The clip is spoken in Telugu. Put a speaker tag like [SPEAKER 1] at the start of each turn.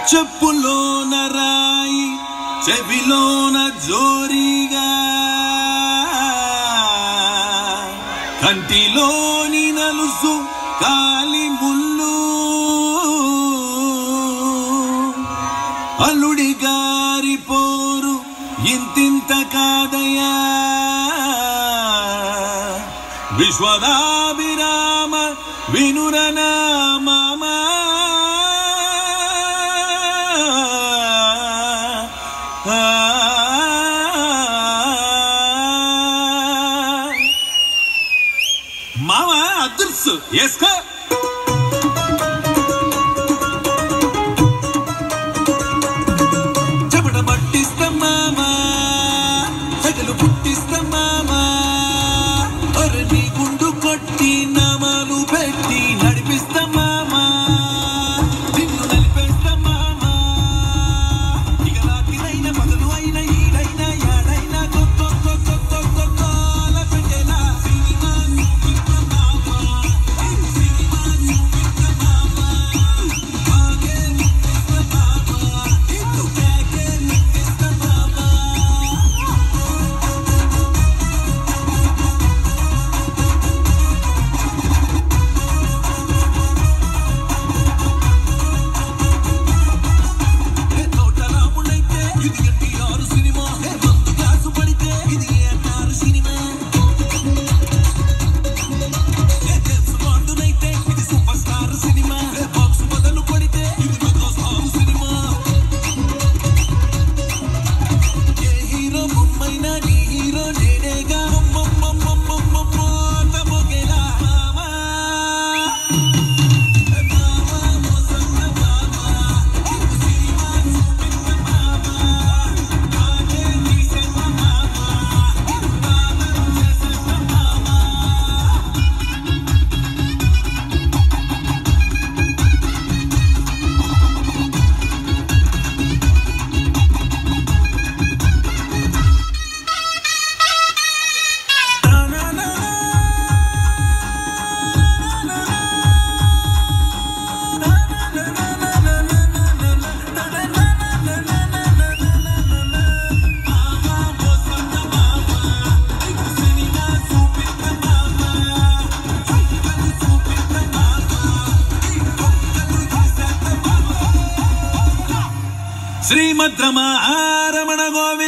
[SPEAKER 1] చెప్పులోన రాయి చెవిలోన జోరిగా కంటిలోని నలుసు కాలి ముళ్ళు అల్లుడి గారి పోరు ఇంతింత కాదయా విశ్వదాభిరామ వినురనామ మామ అదృశ్య వేసుకో చెమట పట్టిస్తా మామ సగలు పుట్టిస్తా మామ నీ గుండు కొట్టి నామాలు పెట్టి నడిపిస్తా మామ నిన్ను నలిపేస్తా మామ ఇక రాత్రినైనా పగలు అయినా ఈడైనా యాడైనా కొల పెట్టేలా సినిమా చూపిస్తా మామ సినిమా చూపిస్తా మామ బాగే ముట్టిస్తా మామ ఇటు కేకే ముట్టిస్తా మామ శ్రీమద్రమణ గోవింద